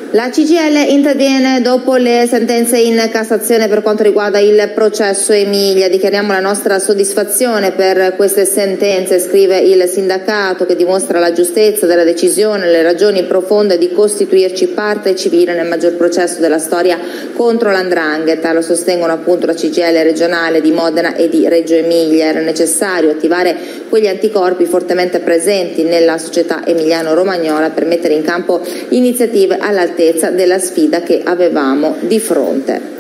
La CGIL interviene dopo le sentenze in Cassazione per quanto riguarda il processo Emilia. Dichiariamo la nostra soddisfazione per queste sentenze, scrive il sindacato, che dimostra la giustezza della decisione e le ragioni profonde di costituirci parte civile nel maggior processo della storia contro l''ndrangheta. Lo sostengono appunto la CGIL regionale di Modena e di Reggio Emilia. Era necessario attivare quegli anticorpi fortemente presenti nella società emiliano-romagnola per mettere in campo iniziative all'altezza della sfida che avevamo di fronte.